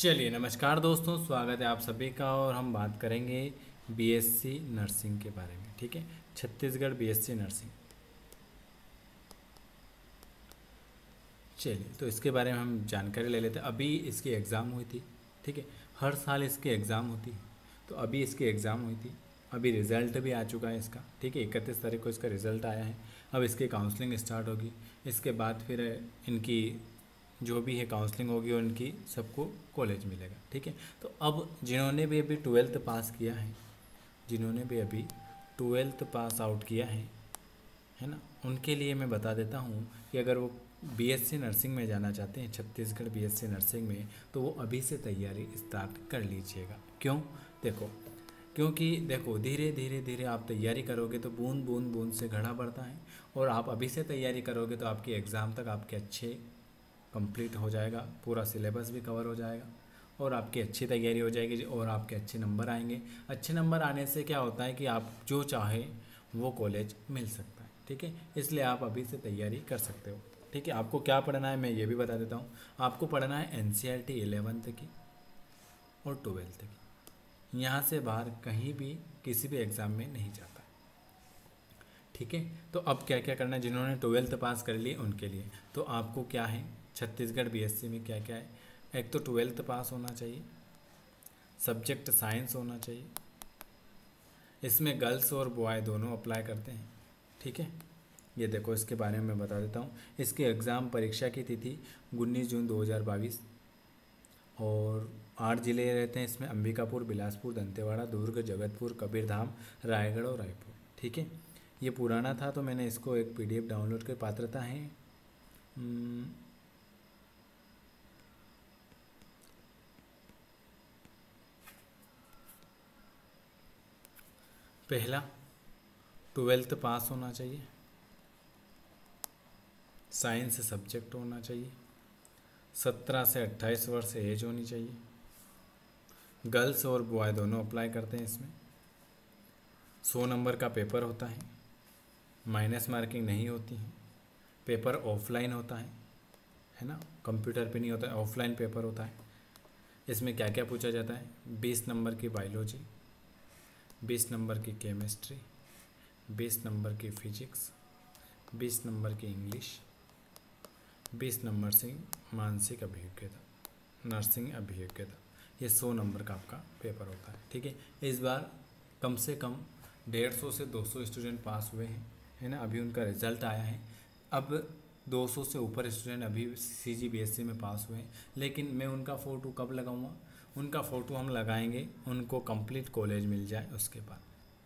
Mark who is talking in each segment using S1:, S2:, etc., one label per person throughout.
S1: चलिए नमस्कार दोस्तों, स्वागत है आप सभी का। और हम बात करेंगे बीएससी नर्सिंग के बारे में। ठीक है, छत्तीसगढ़ बीएससी नर्सिंग। चलिए तो इसके बारे में हम जानकारी ले लेते हैं। अभी इसकी एग्ज़ाम हुई थी। ठीक है, हर साल इसकी एग्ज़ाम होती है, तो अभी इसकी एग्ज़ाम हुई थी। अभी रिज़ल्ट भी आ चुका है इसका। ठीक है, 31 तारीख को इसका रिज़ल्ट आया है। अब इसकी काउंसलिंग स्टार्ट होगी। इसके बाद फिर इनकी जो भी है काउंसलिंग होगी और इनकी सबको कॉलेज मिलेगा। ठीक है, तो अब जिन्होंने भी अभी 12th पास किया है, जिन्होंने भी अभी 12th पास आउट किया है ना, उनके लिए मैं बता देता हूँ कि अगर वो बीएससी नर्सिंग में जाना चाहते हैं, छत्तीसगढ़ बीएससी नर्सिंग में, तो वो अभी से तैयारी स्टार्ट कर लीजिएगा। क्यों? देखो, क्योंकि देखो धीरे धीरे धीरे आप तैयारी करोगे तो बूंद बूंद बूंद से घड़ा बढ़ता है। और आप अभी से तैयारी करोगे तो आपकी एग्ज़ाम तक आपके अच्छे कंप्लीट हो जाएगा, पूरा सिलेबस भी कवर हो जाएगा और आपकी अच्छी तैयारी हो जाएगी और आपके अच्छे नंबर आएंगे। अच्छे नंबर आने से क्या होता है कि आप जो चाहे वो कॉलेज मिल सकता है। ठीक है, इसलिए आप अभी से तैयारी कर सकते हो। ठीक है, आपको क्या पढ़ना है मैं ये भी बता देता हूँ। आपको पढ़ना है एनसीईआरटी 11th की और 12th की। यहाँ से बाहर कहीं भी किसी भी एग्ज़ाम में नहीं जाता। ठीक है, तो अब क्या क्या करना है, जिन्होंने 12th पास कर लिए उनके लिए तो आपको क्या है, छत्तीसगढ़ बीएससी में क्या क्या है। एक तो 12th पास होना चाहिए, सब्जेक्ट साइंस होना चाहिए। इसमें गर्ल्स और बॉय दोनों अप्लाई करते हैं। ठीक है, ये देखो इसके बारे में मैं बता देता हूँ। इसके एग्ज़ाम परीक्षा की तिथि 19 जून 2022 और 8 जिले रहते हैं इसमें: अंबिकापुर, बिलासपुर, दंतेवाड़ा, दुर्ग, जगतपुर, कबीरधाम, रायगढ़ और रायपुर। ठीक है, ये पुराना था तो मैंने इसको एक पीडीएफ डाउनलोड कर, पात्रता है पहला 12th पास होना चाहिए, साइंस सब्जेक्ट होना चाहिए, 17 से 28 वर्ष एज होनी चाहिए। गर्ल्स और बॉय दोनों अप्लाई करते हैं इसमें। 100 नंबर का पेपर होता है, माइनस मार्किंग नहीं होती है। पेपर ऑफलाइन होता है ना, कंप्यूटर पे नहीं होता है, ऑफलाइन पेपर होता है। इसमें क्या क्या पूछा जाता है: 20 नंबर की बायोलॉजी, 20 नंबर की केमिस्ट्री, 20 नंबर की फिजिक्स, 20 नंबर की इंग्लिश, 20 नंबर से मानसिक अभियोग्यता, नर्सिंग अभियोग्यता। ये 100 नंबर का आपका पेपर होता है। ठीक है, इस बार कम से कम 150 से 200 स्टूडेंट पास हुए हैं, है ना। अभी उनका रिज़ल्ट आया है। अब 200 से ऊपर स्टूडेंट अभी सीजीबीएसई में पास हुए हैं, लेकिन मैं उनका फ़ोटो कब लगाऊंगा? उनका फ़ोटो हम लगाएंगे उनको कंप्लीट कॉलेज मिल जाए उसके बाद।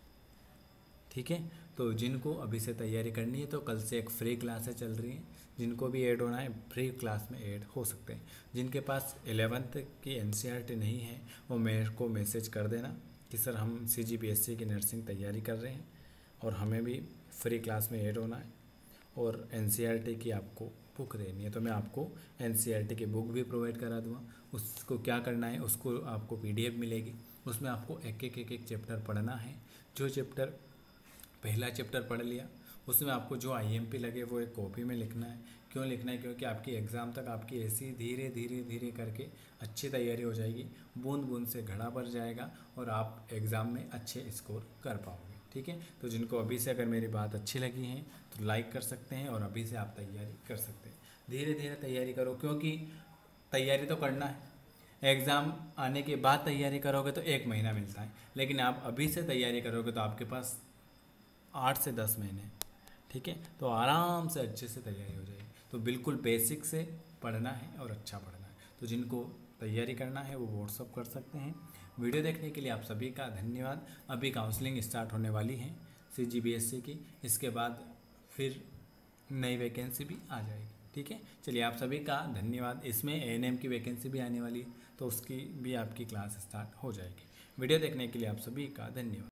S1: ठीक है, तो जिनको अभी से तैयारी करनी है तो कल से एक फ्री क्लासें चल रही हैं, जिनको भी ऐड होना है फ्री क्लास में ऐड हो सकते हैं। जिनके पास 11th की एनसीईआरटी नहीं है वो मेरे को मैसेज कर देना कि सर हम सीजीबीएसई की नर्सिंग तैयारी कर रहे हैं और हमें भी फ्री क्लास में ऐड होना है और एनसीईआरटी की आपको बुक देनी है, तो मैं आपको एनसीईआरटी की बुक भी प्रोवाइड करा दूँगा। उसको क्या करना है, उसको आपको पीडीएफ मिलेगी, उसमें आपको एक एक चैप्टर पढ़ना है। जो चैप्टर पहला चैप्टर पढ़ लिया उसमें आपको जो आईएमपी लगे वो एक कॉपी में लिखना है। क्यों लिखना है? क्योंकि आपकी एग्ज़ाम तक आपकी ऐसी धीरे धीरे धीरे करके अच्छी तैयारी हो जाएगी, बूंद बूंद से घड़ा भर जाएगा और आप एग्ज़ाम में अच्छे स्कोर कर पाओगे। ठीक है, तो जिनको अभी से अगर मेरी बात अच्छी लगी है तो लाइक कर सकते हैं और अभी से आप तैयारी कर सकते हैं। धीरे धीरे तैयारी करो, क्योंकि तैयारी तो करना है। एग्ज़ाम आने के बाद तैयारी करोगे तो 1 महीना मिलता है, लेकिन आप अभी से तैयारी करोगे तो आपके पास 8 से 10 महीने। ठीक है, तो आराम से अच्छे से तैयारी हो जाएगी। तो बिल्कुल बेसिक से पढ़ना है और अच्छा पढ़ना है। तो जिनको तैयारी करना है वो व्हाट्सअप कर सकते हैं। वीडियो देखने के लिए आप सभी का धन्यवाद। अभी काउंसलिंग स्टार्ट होने वाली है सीजीबीएसई की, इसके बाद फिर नई वैकेंसी भी आ जाएगी। ठीक है, चलिए आप सभी का धन्यवाद। इसमें एएनएम की वैकेंसी भी आने वाली है तो उसकी भी आपकी क्लास स्टार्ट हो जाएगी। वीडियो देखने के लिए आप सभी का धन्यवाद।